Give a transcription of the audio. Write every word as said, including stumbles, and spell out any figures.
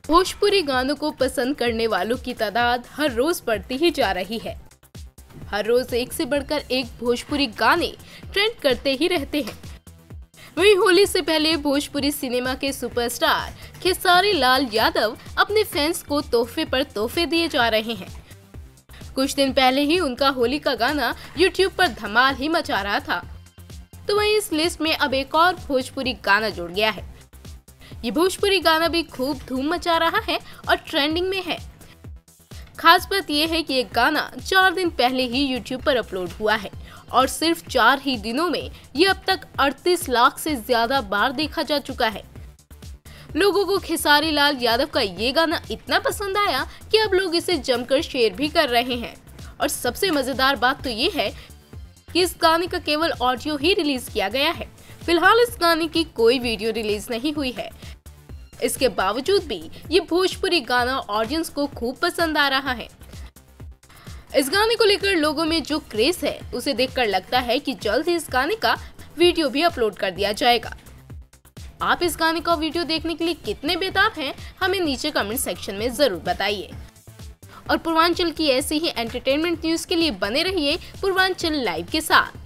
भोजपुरी गानों को पसंद करने वालों की तादाद हर रोज बढ़ती ही जा रही है। हर रोज एक से बढ़कर एक भोजपुरी गाने ट्रेंड करते ही रहते हैं। वहीं होली से पहले भोजपुरी सिनेमा के सुपरस्टार खेसारी लाल यादव अपने फैंस को तोहफे पर तोहफे दिए जा रहे हैं। कुछ दिन पहले ही उनका होली का गाना यूट्यूब पर धमाल ही मचा रहा था, तो वहीं इस लिस्ट में अब एक और भोजपुरी गाना जुड़ गया है। ये भोजपुरी गाना भी खूब धूम मचा रहा है और ट्रेंडिंग में है। खास बात यह है कि ये गाना चार दिन पहले ही यूट्यूब पर अपलोड हुआ है और सिर्फ चार ही दिनों में ये अब तक अड़तीस लाख से ज्यादा बार देखा जा चुका है। लोगों को खेसारी लाल यादव का ये गाना इतना पसंद आया कि अब लोग इसे जमकर शेयर भी कर रहे हैं। और सबसे मजेदार बात तो ये है कि इस गाने का केवल ऑडियो ही रिलीज किया गया है। फिलहाल इस गाने की कोई वीडियो रिलीज नहीं हुई है। इसके बावजूद भी ये भोजपुरी गाना ऑडियंस को खूब पसंद आ रहा है। इस गाने को लेकर लोगों में जो क्रेज है उसे देखकर लगता है कि जल्द ही इस गाने का वीडियो भी अपलोड कर दिया जाएगा। आप इस गाने का वीडियो देखने के लिए कितने बेताब हैं, हमें नीचे कमेंट सेक्शन में जरूर बताइए। और पूर्वांचल की ऐसी ही एंटरटेनमेंट न्यूज के लिए बने रहिए पूर्वांचल लाइव के साथ।